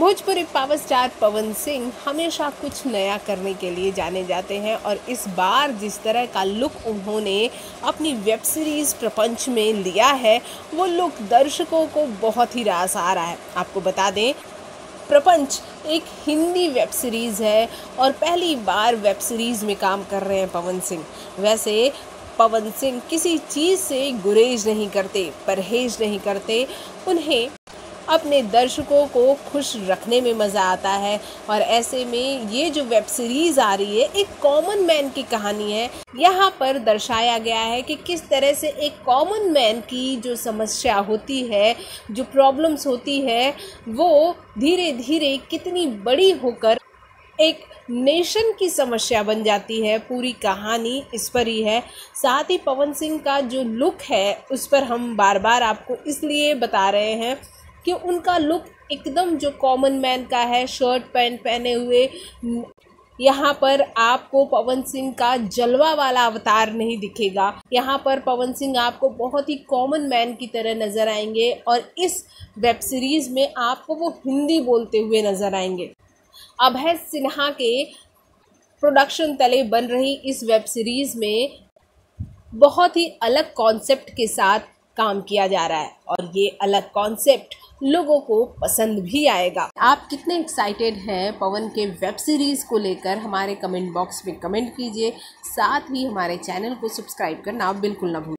Bhojpuri power star Pawan Singh हमेशा कुछ नया करने के लिए जाने जाते हैं और इस बार जिस तरह का लुक उन्होंने अपनी वेब सीरीज़ प्रपंच में लिया है वो लुक दर्शकों को बहुत ही रास आ रहा है। आपको बता दें, प्रपंच एक हिंदी वेब सीरीज़ है और पहली बार वेब सीरीज़ में काम कर रहे हैं पवन सिंह। वैसे पवन सिंह किसी चीज़ से गुरेज नहीं करते, परहेज नहीं करते। उन्हें अपने दर्शकों को खुश रखने में मज़ा आता है और ऐसे में ये जो वेब सीरीज़ आ रही है एक कॉमन मैन की कहानी है। यहाँ पर दर्शाया गया है कि किस तरह से एक कॉमन मैन की जो समस्या होती है, जो प्रॉब्लम्स होती है, वो धीरे धीरे कितनी बड़ी होकर एक नेशन की समस्या बन जाती है। पूरी कहानी इस पर ही है। साथ ही पवन सिंह का जो लुक है उस पर हम बार बार आपको इसलिए बता रहे हैं कि उनका लुक एकदम जो कॉमन मैन का है, शर्ट पैंट पहने हुए। यहाँ पर आपको पवन सिंह का जलवा वाला अवतार नहीं दिखेगा। यहाँ पर पवन सिंह आपको बहुत ही कॉमन मैन की तरह नज़र आएंगे और इस वेब सीरीज़ में आपको वो हिंदी बोलते हुए नज़र आएंगे। अभय सिन्हा के प्रोडक्शन तले बन रही इस वेब सीरीज़ में बहुत ही अलग कॉन्सेप्ट के साथ काम किया जा रहा है और ये अलग कॉन्सेप्ट लोगों को पसंद भी आएगा। आप कितने एक्साइटेड हैं पवन के वेब सीरीज़ को लेकर, हमारे कमेंट बॉक्स में कमेंट कीजिए। साथ ही हमारे चैनल को सब्सक्राइब करना बिल्कुल ना भूलें।